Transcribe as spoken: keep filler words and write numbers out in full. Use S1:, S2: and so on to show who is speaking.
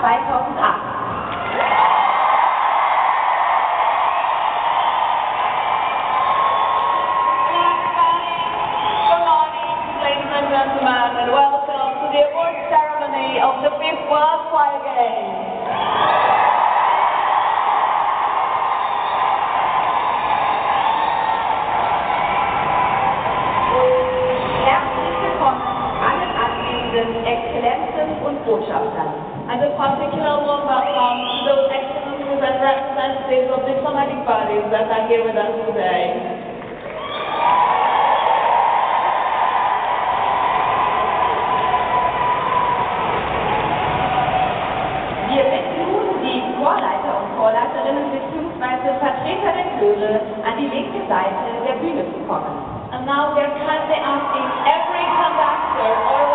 S1: zweitausendacht.
S2: And welcome to the award ceremony of the fifth World Choir Games.
S1: Herzlich willkommen allen anwesenden Exzellenzen und Botschaftern.
S2: And a particular warm welcome to those excellencies and representatives of diplomatic bodies that are here with us today.
S1: Wir bitten nun die Chorleiter und Chorleiterinnen bzw. Vertreter der Chöre an die linke Seite der Bühne zu kommen.
S2: And now we are kindly asking every conductor or